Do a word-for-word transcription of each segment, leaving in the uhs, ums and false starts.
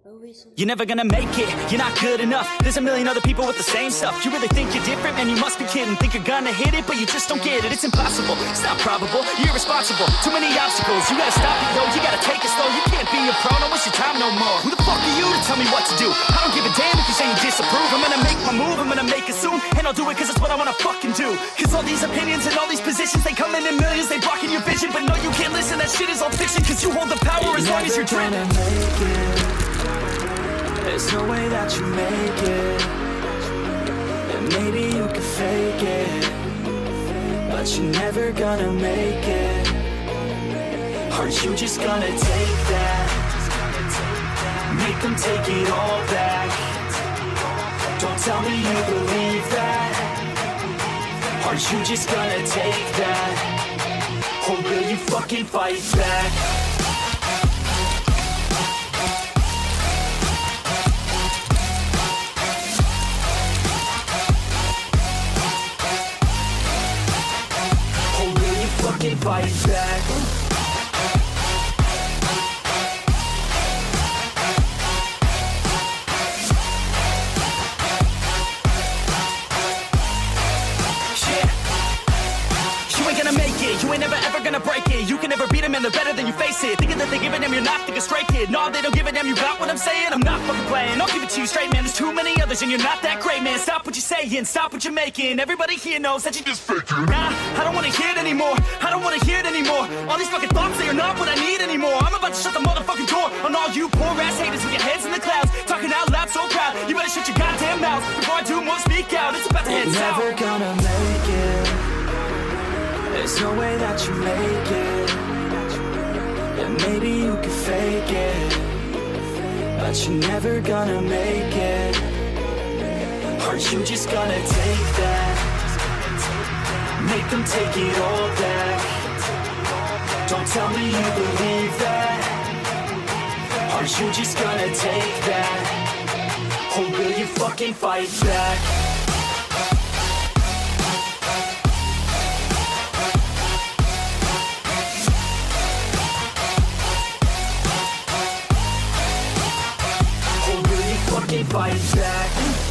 You're never gonna make it, you're not good enough. There's a million other people with the same stuff. You really think you're different? Man, you must be kidding. Think you're gonna hit it, but you just don't get it. It's impossible, it's not probable, you're irresponsible. Too many obstacles, you gotta stop it, yo. You gotta take it slow, you can't be a pro. Don't waste your time no more. Who the fuck are you to tell me what to do? I don't give a damn if you say you disapprove. I'm gonna make my move, I'm gonna make it soon. And I'll do it cause it's what I wanna fucking do. Cause all these opinions and all these positions, they come in in millions, they blocking your vision. But no, you can't listen, that shit is all fiction. Cause you hold the power as long as you're dreaming. There's no way that you make it. And maybe you can fake it, but you're never gonna make it. Aren't you just gonna take that? Make them take it all back. Don't tell me you believe that. Aren't you just gonna take that? Or will you fucking fight back? Fight back. You ain't never ever gonna break it. You can never beat them and they're better than you face it. Thinking that they give a damn, you're not thinking straight, kid. No, they don't give a damn, you got what I'm saying? I'm not fucking playing, I'll give it to you straight, man. There's too many others and you're not that great, man. Stop what you're saying, stop what you're making. Everybody here knows that you just faking. Nah, I don't wanna hear it anymore, I don't wanna hear it anymore. All these fucking thoughts, they are not what I need anymore. I'm about to shut the motherfucking door on all you poor ass haters with your heads in the clouds, talking out loud so proud. You better shut your goddamn mouth before I do more speak out. It's about to head south. You're never gonna make it. There's no way that you make it. And maybe you can fake it, but you're never gonna make it. Aren't you just gonna take that? Make them take it all back. Don't tell me you believe that. Aren't you just gonna take that? Or will you fucking fight back? Fight back.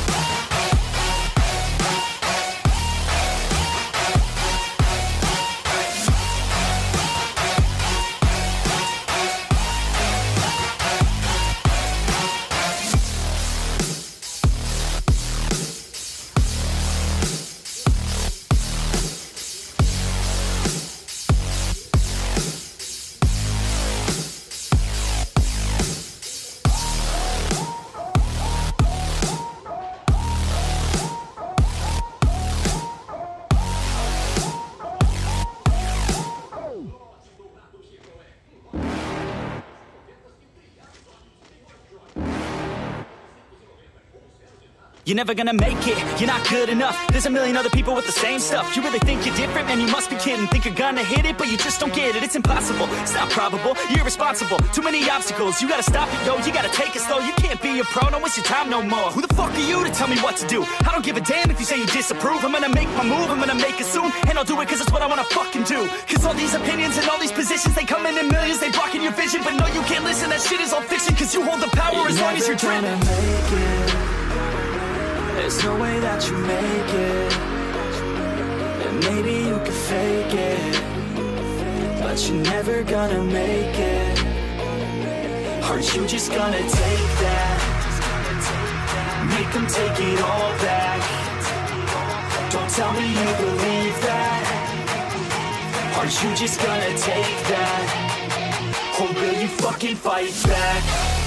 You're never gonna make it, you're not good enough. There's a million other people with the same stuff. You really think you're different? Man, you must be kidding. Think you're gonna hit it, but you just don't get it. It's impossible, it's not probable, you're irresponsible. Too many obstacles, you gotta stop it, yo. You gotta take it slow, you can't be a pro. Don't waste your time no more. Who the fuck are you to tell me what to do? I don't give a damn if you say you disapprove. I'm gonna make my move, I'm gonna make it soon. And I'll do it cause it's what I wanna fucking do. Cause all these opinions and all these positions, they come in in millions, they blocking your vision. But no, you can't listen, that shit is all fiction. Cause you hold the power you're as long as you're dreaming. There's no way that you make it. And maybe you can fake it, but you're never gonna make it. Aren't you just gonna take that? Make them take it all back. Don't tell me you believe that. Aren't you just gonna take that? Or will you fucking fight back?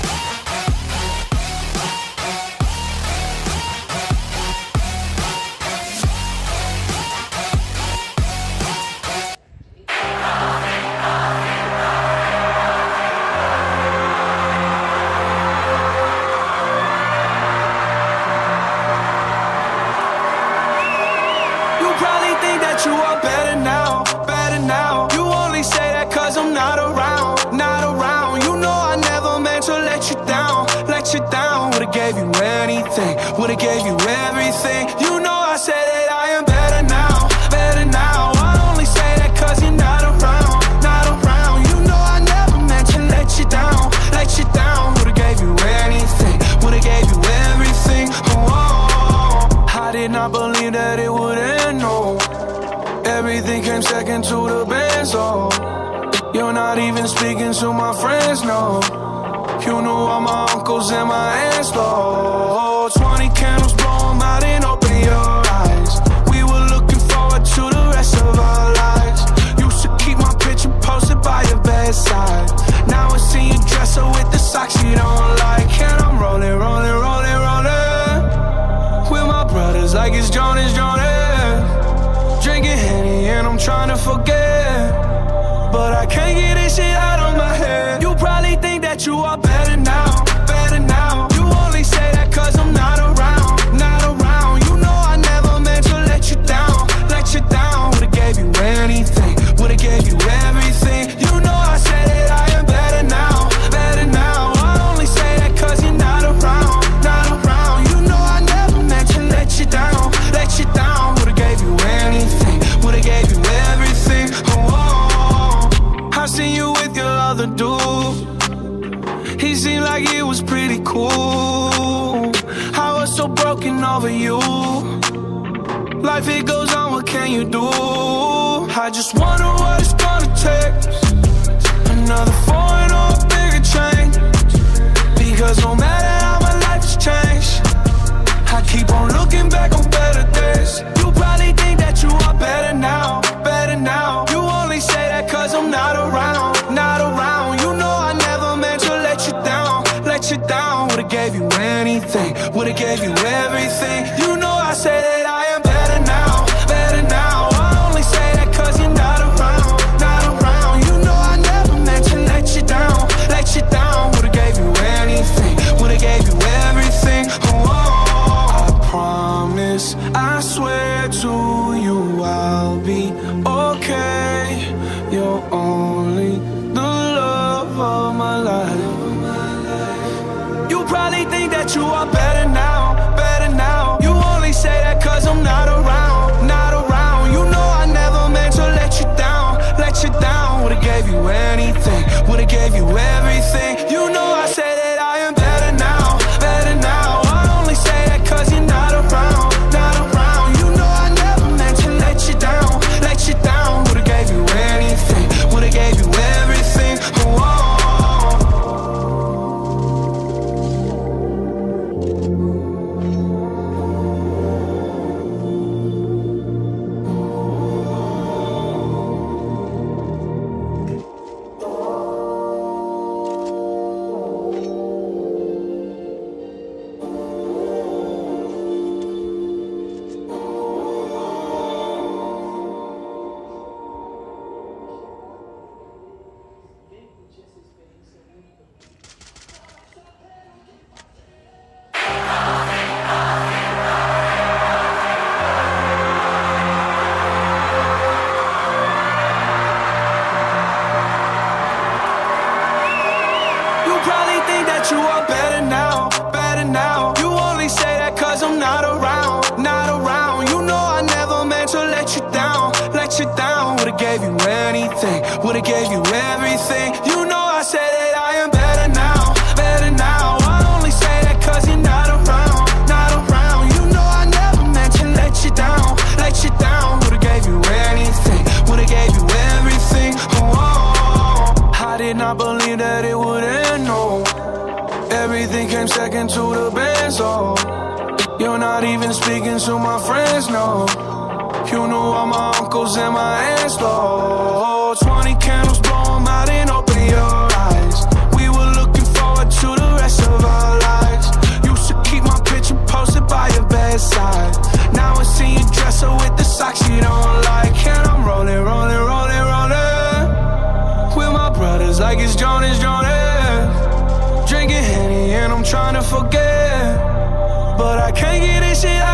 You are better now, better now. You only say that cause I'm not around, not around. You know I never meant to let you down, let you down. Would've gave you anything, would've gave you everything. You know I said that I am better now, better now. I only say that cause you're not around, not around. You know I never meant to let you down, let you down. Would've gave you anything. to the Benz, oh. You're not even speaking to my friends, no. You knew all my uncles and my aunts, Lord. Twenty candles, blow them out and open your eyes. We were looking forward to the rest of our lives. Used to keep my picture posted by your bedside. Now I see you dress her with the socks you don't like. And I'm rolling, rolling, rolling, rolling with my brothers like it's Jonas, Jonas. Drinking Henny and I'm trying to forget, but I can't get this shit out of my head. You probably think that you are better now, better now. You only say that cause I'm not around, not around. You know I never meant to let you down, let you down. Would've gave you anything, would've gave you everything. You know I said that I am better now, better now. I only say that cause you're not around, not around. You know I never meant to let you down, let you down. Would've gave you anything, would've gave you everything. Oh, oh. I seen you with your other dude. He seemed like it was pretty cool. I was so broken over you. Life it goes on, what can you do? I just wonder what it's gonna take. Another foreign or a bigger change. Because no matter how my life has changed, I keep on looking back on better days. You probably think that you are better now, better now. You only say that cause I'm not around, not around. You know I never meant to let you down, let you down. Would've gave you anything, would've gave you everything. You know I say that I am better now, better now. I only say that cause you're not around, not around. You know I never meant to let you down, let you down. Would've gave you anything, would've gave you everything. Oh, oh, I promise, I swear to you I'll be okay. You're only the love of my life. You probably think that you are better now, better now. You only say that cause I'm not around, not around. You know I never meant to let you down, let you down. Would've gave you anything, would've gave you everything. You know I say that I am better now, better now. I only say that cause you're not around, not around. You know I never meant to let you down, let you down. Would've gave you anything, would've gave you everything. Oh, oh. You are better now, better now. You only say that cause I'm not around, not around. You know I never meant to let you down, let you down. Would've gave you anything, would've gave you everything. You know I said that I am better now, better now. I only say that cause you're not around, not around. You know I never meant to let you down, let you down. Would've gave you anything, would've gave you everything. Oh, oh. I did not believe that it would end, no. Everything came second to the Benz, oh. You're not even speaking to my friends, no. You knew all my uncles and my aunts, Lord. Twenty candles, blow them out and open your eyes. We were looking forward to the rest of our lives. Used to keep my picture posted by your bedside. Now I see you dress her with the socks you don't like. And I'm rolling, rolling, rolling, rolling with my brothers like it's Jonas, Jonas. Drinking Henny and I'm trying to forget, but I can't get this shit out